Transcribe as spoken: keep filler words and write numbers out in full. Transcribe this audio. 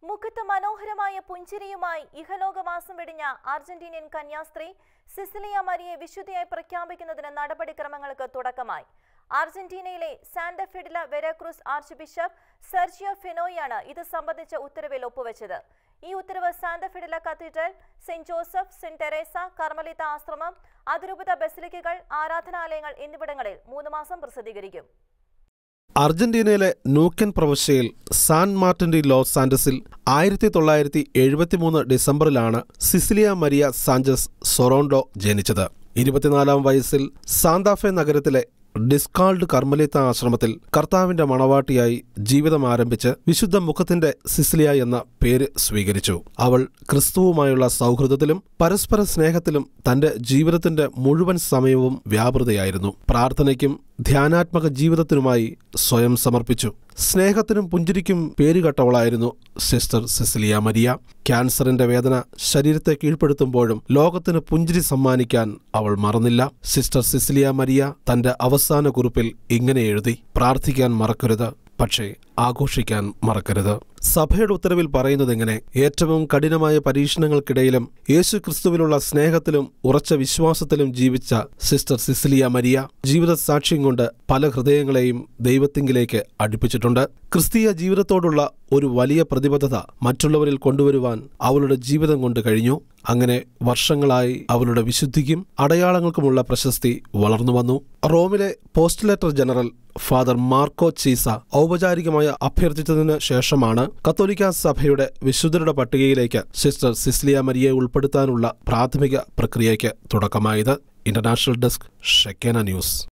മുഖത്ത് മനോഹരമായ പുഞ്ചിരിയുമായി ഇഹലോകവാസം വെടിഞ്ഞ അർജന്റീനിയൻ കന്യാസ്ത്രീ സിസിലിയ മരിയെ വിശുദ്ധയായി പ്രഖ്യാപിക്കുന്നതിന് നടപടിക്രമങ്ങൾക്ക് തുടക്കമായി. അർജന്റീനയിലെ Santa Fe de la Veracruz archbishop Sergio ഫെനോയാണ് ഇത് സംബന്ധിച്ച ഉത്തരവിൽ ഒപ്പുവെച്ചത്. ഈ ഉത്തരവ് Santa Fe de la cathedral, Saint Joseph, Saint Teresa, കർമ്മലിത്ത ആശ്രമം, അതിരൂപത ബസിലിക്കകൾ, ആരാധനാലയങ്ങൾ എന്നിവിടങ്ങളിൽ മൂന്ന് മാസം പ്രസിദ്ധീകരിക്കും. അർജന്റീനയിലെ നൂക്കൻ പ്രവിശ്യയിൽ സാൻ മാർട്ടിൻ ഡി ലോസ് സാന്റസിൽ ആയിരത്തി തൊള്ളായിരത്തി എഴുപത്തിമൂന്ന് ഡിസംബറിലാണ് സിസിലിയ മരിയ സാഞ്ചസ് സൊറോണ്ടോ ജനിച്ചത്. ഇരുപത്തിനാലാം വയസ്സിൽ സാന്താഫെ നഗരത്തിലെ ഡിസ്കാൾഡ് കർമ്മലിത്ത ആശ്രമത്തിൽ കർത്താവിന്റെ മണവാട്ടിയായി ജീവിതം ആരംഭിച്ച് വിശുദ്ധ മുഖത്തിന്റെ സിസിലിയ എന്ന പേര് സ്വീകരിച്ചു. അവൾ ക്രിസ്തുവുമായുള്ള സൗഹൃദത്തിലും പരസ്പര സ്നേഹത്തിലും തന്റെ ജീവിതത്തിന്റെ മുഴുവൻ സമയവും വ്യാപൃതയായിരുന്നു. പ്രാർത്ഥനയ്ക്കും ധ്യാനാത്മക ജീവിതത്തിനുമായി സ്വയം സമർപ്പിച്ചു. സ്നേഹത്തിനും പുഞ്ചിരിക്കും പേരുകെട്ടവളായിരുന്നു സിസ്റ്റർ സിസിലിയ മരിയ. ക്യാൻസറിന്റെ വേദന ശരീരത്തെ കീഴ്പ്പെടുത്തുമ്പോഴും ലോകത്തിന് പുഞ്ചിരി സമ്മാനിക്കാൻ അവൾ മറന്നില്ല. സിസ്റ്റർ സിസിലിയ മരിയ തന്റെ അവസാന കുറിപ്പിൽ ഇങ്ങനെ എഴുതി: പ്രാർത്ഥിക്കാൻ മറക്കരുത്, പക്ഷേ ആഘോഷിക്കാൻ മറക്കരുത്. സഭയുടെ ഉത്തരവിൽ പറയുന്നത് എങ്ങനെ? ഏറ്റവും കഠിനമായ പരീക്ഷണങ്ങൾക്കിടയിലും യേശു ക്രിസ്തുവിലുള്ള സ്നേഹത്തിലും ഉറച്ച വിശ്വാസത്തിലും ജീവിച്ച സിസ്റ്റർ സിസിലിയ മരിയ ജീവിത സാക്ഷ്യം കൊണ്ട് പല ഹൃദയങ്ങളെയും ദൈവത്തിങ്കിലേക്ക് അടുപ്പിച്ചിട്ടുണ്ട്. ക്രിസ്തീയ ജീവിതത്തോടുള്ള ഒരു വലിയ പ്രതിബദ്ധത മറ്റുള്ളവരിൽ കൊണ്ടുവരുവാൻ അവളുടെ ജീവിതം കൊണ്ട് കഴിഞ്ഞു. അങ്ങനെ വർഷങ്ങളായി അവളുടെ വിശുദ്ധിക്കും അടയാളങ്ങൾക്കുമുള്ള പ്രശസ്തി വളർന്നു വന്നു. റോമിലെ postulator general father Marco Chiesa ഔപചാരികമായി അഭ്യർത്ഥിച്ചതിന് ശേഷമാണ് കത്തോലിക്ക സഭയുടെ വിശുദ്ധരുടെ പട്ടികയിലേക്ക് സിസ്റ്റർ സിസിലിയ മരിയയെ ഉൾപ്പെടുത്താനുള്ള പ്രാഥമിക പ്രക്രിയയ്ക്ക് തുടക്കമായത്. International desk, Shekinah news.